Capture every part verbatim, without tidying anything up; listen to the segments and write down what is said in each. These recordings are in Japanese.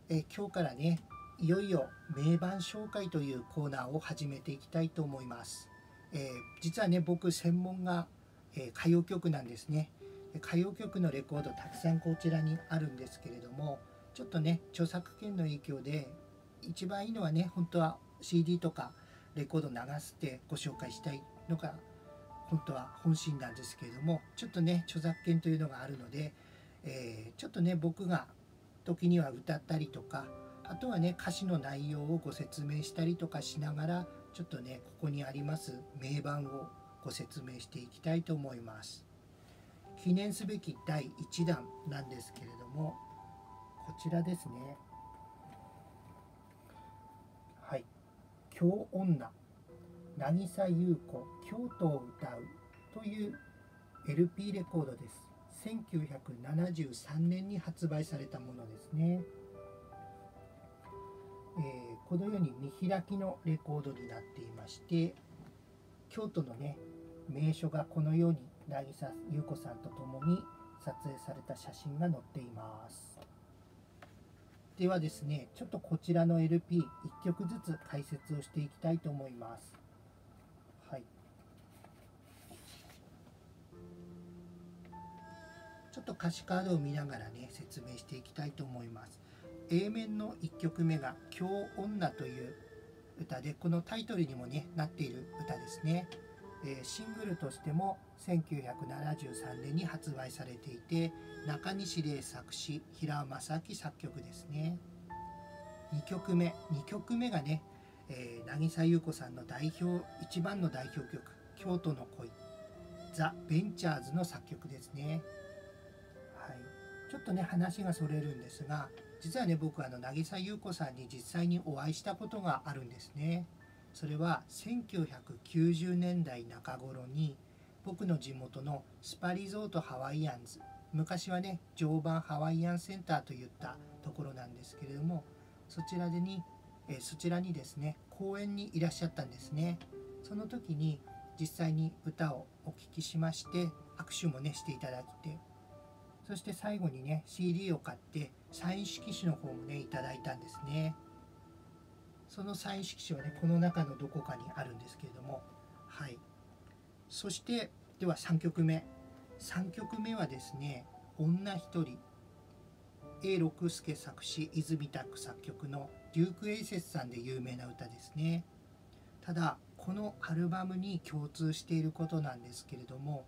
え今日からね、いよいよ名盤紹介というコーナーを始めていきたいと思います。えー実はね、僕専門が、えー歌謡曲なんですね。で歌謡曲のレコードたくさんこちらにあるんですけれども、ちょっとね、著作権の影響で一番いいのはね、本当は シーディー とかレコード流してご紹介したいのが本当は本心なんですけれども、ちょっとね、著作権というのがあるので、えーちょっとね、僕が時には歌ったりとか、あとはね、歌詞の内容をご説明したりとかしながら、ちょっとね、ここにあります名盤をご説明していきたいと思います。記念すべきだいいちだんなんですけれども、こちらですね。はい。京女、渚優子、京都を歌うという エルピー レコードです。せんきゅうひゃくななじゅうさんねんに発売されたものですね。えーこのように見開きのレコードになっていまして、京都のね、名所がこのように渚優子さんと共に撮影された写真が載っています。ではですね、ちょっとこちらの エルピーいっきょくずつ解説をしていきたいと思います。はい。ちょっと歌詞カードを見ながらね、説明していきたいと思います。A 面のいっきょくめが京女という歌で、このタイトルにもね、なっている歌ですね。えーシングルとしてもせんきゅうひゃくななじゅうさんねんに発売されていて、中西礼作詞、平尾正明作曲ですね。にきょくめ、にきょくめがね、えー渚優子さんの代表、一番の代表曲、京都の恋、ザ・ベンチャーズの作曲ですね。はい、ちょっとね、話がそれるんですが、実はね、僕はあの渚優子さんに実際にお会いしたことがあるんですね。それはせんきゅうひゃくきゅうじゅうねんだいなか頃に、僕の地元のスパリゾートハワイアンズ、昔はね、常磐ハワイアンセンターといったところなんですけれども、そちらでに、えーそちらにですね、公演にいらっしゃったんですね。その時に実際に歌をお聴きしまして、握手もね、していただいて、そして最後にね、 シーディー を買ってサイン色紙の方もね、いただいたんですね。そのサイン色紙はね、この中のどこかにあるんですけれども、はい。そしてではさんきょくめ、さんきょくめはですね、女一人、 A 六輔作詞、泉拓作曲のデューク・エイセスさんで有名な歌ですね。ただこのアルバムに共通していることなんですけれども、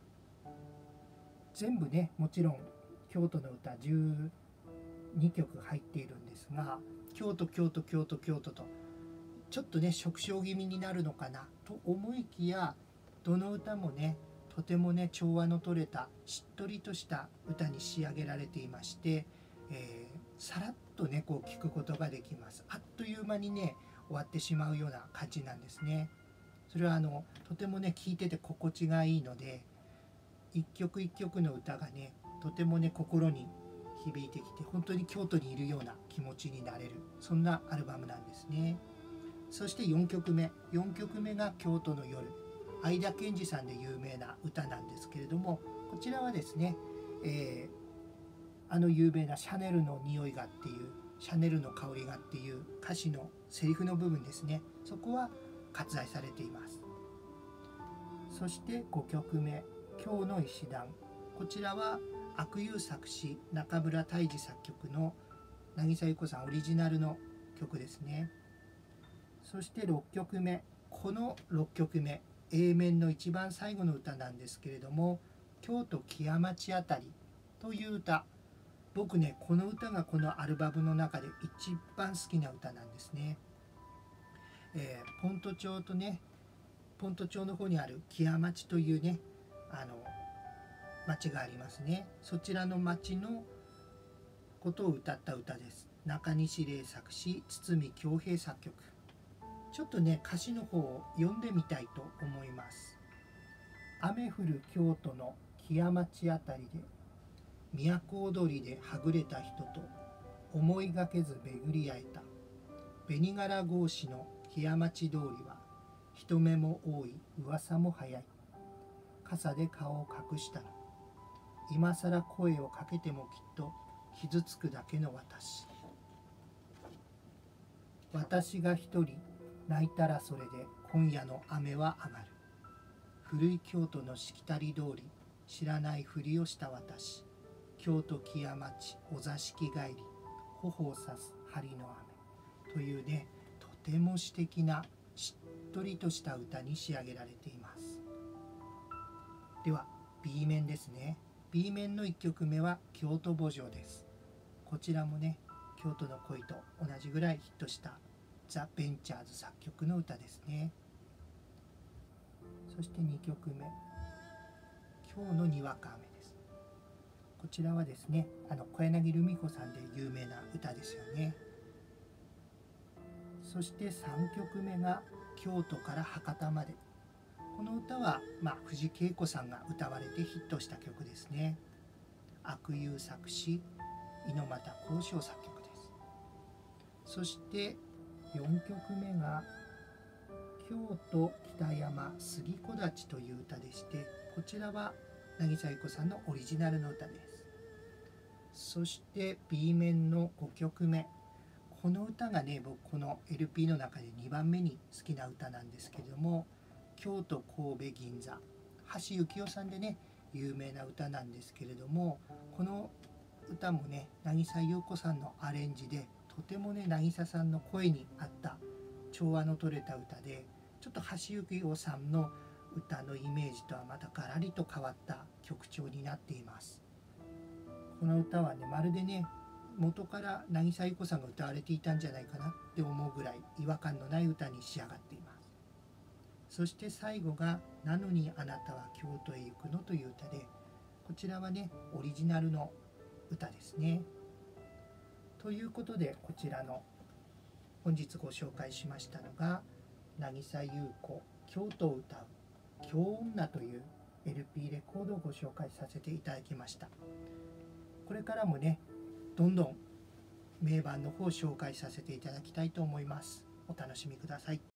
全部ね、もちろん京都の歌じゅうにきょく入っているんですが、京都京都京都京都とちょっとね、縮小気味になるのかなと思いきや、どの歌もね、とてもね、調和の取れたしっとりとした歌に仕上げられていまして、えーさらっとね、こう聴くことができます。あっという間にね、終わってしまうような感じなんですね。それはあのとてもね、聴いてて心地がいいので、一曲一曲の歌がね、とてもね、心に響いてきて、本当に京都にいるような気持ちになれる、そんなアルバムなんですね。そしてよんきょくめ、よんきょくめが京都の夜、相田健二さんで有名な歌なんですけれども、こちらはですね、えーあの有名なシャネルの匂いがっていう、シャネルの香りがっていう歌詞のセリフの部分ですね、そこは割愛されています。そしてごきょくめ、今日の石段、こちらは阿久悠作詞、中村泰治作曲の渚優子さんオリジナルの曲ですね。そしてろっきょくめ、このろっきょくめ、 A 面の一番最後の歌なんですけれども、京都木屋町あたりという歌、僕ね、この歌がこのアルバムの中で一番好きな歌なんですね。えーポント町とね、ポント町の方にある木屋町というね、あの町がありますね。そちらの町のことを歌った歌です。中西礼作詞、堤恭平作曲。ちょっとね、歌詞の方を読んでみたいと思います。雨降る京都の木屋町あたりで、都踊りではぐれた人と思いがけず巡り会えた。紅柄格子の木屋町通りは人目も多い、噂も早い。傘で顔を隠したの。今さら声をかけてもきっと傷つくだけの私。 私が一人泣いたらそれで今夜の雨は上がる。古い京都のしきたり通り知らないふりをした私。京都木屋町お座敷帰り頬を刺す針の雨というね、とても詩的なしっとりとした歌に仕上げられています。では B 面ですね。 B 面のいっきょくめは京都慕情です。こちらもね、京都の恋と同じぐらいヒットしたザ・ベンチャーズ作曲の歌ですね。そしてにきょくめ、今日のにわか雨です。こちらはですね、あの小柳ルミ子さんで有名な歌ですよね。そしてさんきょくめが京都から博多まで。この歌は、まあ、藤恵子さんが歌われてヒットした曲ですね。悪友作詞、猪俣公章作曲です。そしてよんきょくめが京都北山杉木立という歌でして、こちらは渚優子さんのオリジナルの歌です。そして B 面のごきょくめ、この歌がね、僕この エルピー の中でにばんめに好きな歌なんですけれども、京都神戸銀座、橋幸夫さんでね有名な歌なんですけれども、この歌もね渚優子さんのアレンジで、とてもね渚さんの声に合った調和の取れた歌で、ちょっと橋幸夫さんの歌のイメージとはまたガラリと変わった曲調になっています。この歌はね、まるでね元から渚優子さんが歌われていたんじゃないかなって思うぐらい違和感のない歌に仕上がっています。そして最後が「なのにあなたは京都へ行くの」という歌で、こちらはねオリジナルの歌ですね。ということで、こちらの本日ご紹介しましたのが渚優子京都を歌う京女という エルピー レコードをご紹介させていただきました。これからもねどんどん名盤の方を紹介させていただきたいと思います。お楽しみください。